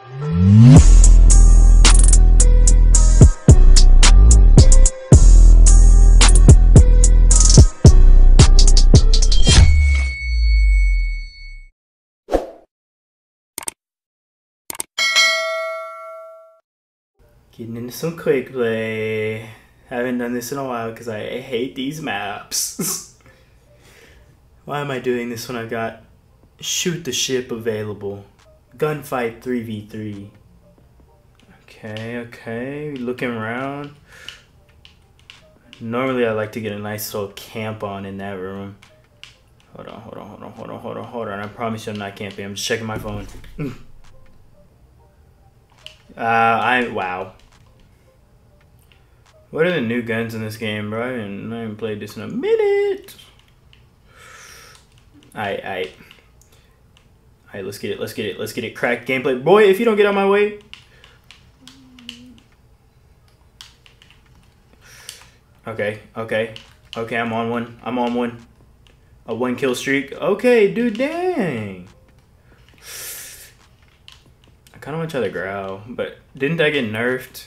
Getting into some quick play. Haven't done this in a while because I hate these maps. Why am I doing this when I've got shoot the ship available? Gunfight 3v3. Okay, looking around. Normally I like to get a nice little camp on in that room. Hold on. I promise you I'm not camping. I'm just checking my phone. Wow. What are the new guns in this game, bro? I haven't played this in a minute. Alright, let's get it. Crack gameplay. Boy, if you don't get out my way. Okay, I'm on one. A 1 kill streak. Okay, dude, dang. I kind of want to try the growl, but didn't that get nerfed?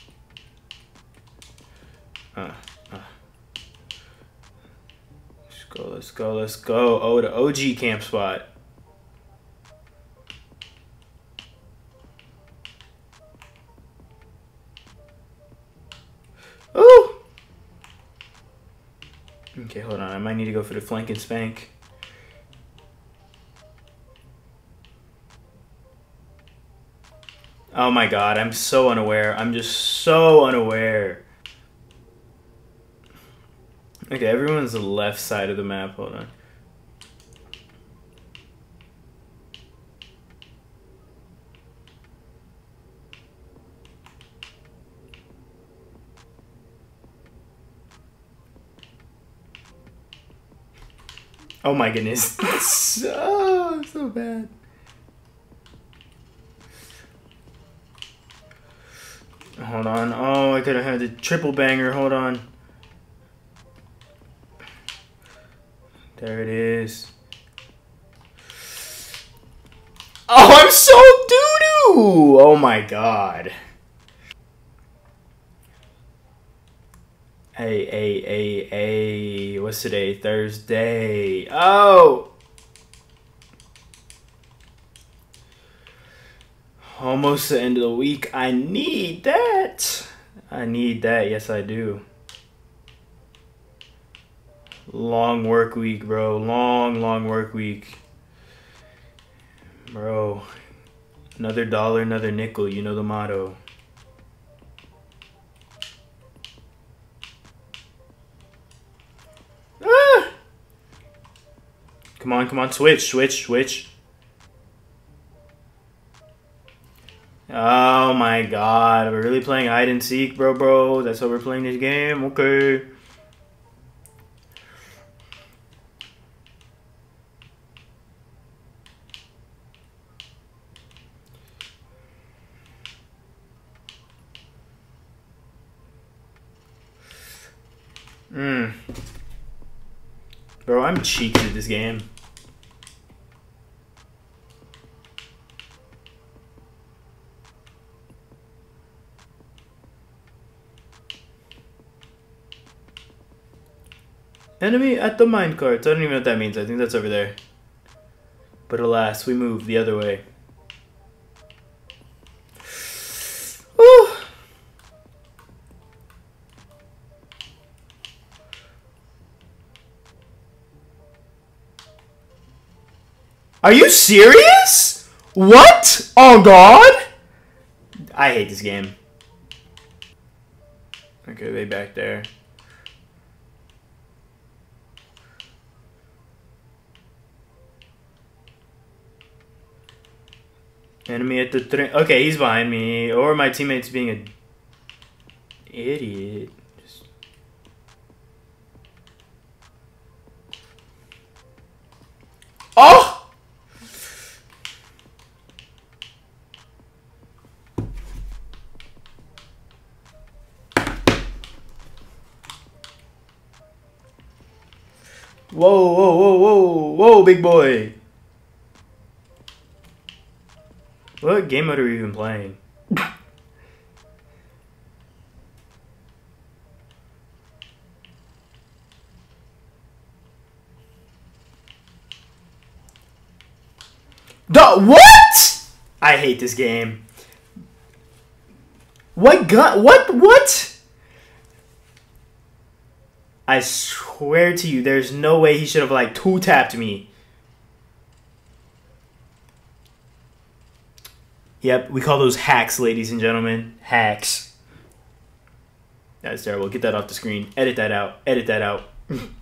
Let's go. Oh, the OG camp spot. Ooh! Okay, hold on. I might need to go for the flank and spank. Oh my god, I'm so unaware. I'm just so unaware. Okay, everyone's the left side of the map. Hold on. Oh my goodness. so bad. Hold on. Oh, I could have had the triple banger. Hold on. There it is. Oh, I'm so doo-doo! Oh my god. Hey. What's today? Thursday. Oh! Almost the end of the week. I need that. Yes, I do. Long work week, bro. Long work week. Bro. Another dollar, another nickel. You know the motto. Ah! Come on. Switch. Oh my god. We're really playing hide and seek, bro. That's how we're playing this game. Okay. Bro, I'm cheeky at this game. Enemy at the minecarts. I don't even know what that means. I think that's over there. But alas, we moved the other way. Woo! Are you serious? What? Oh god? I hate this game. Okay, they back there. Enemy at the train. Okay, he's behind me. Or my teammate's being a idiot. Oh! Whoa, big boy. What game mode are we even playing? What? I hate this game. What gun? What? I swear to you, there's no way he should have, like, two-tapped me. Yep, we call those hacks, ladies and gentlemen. Hacks. That's terrible. Get that off the screen. Edit that out. Edit that out.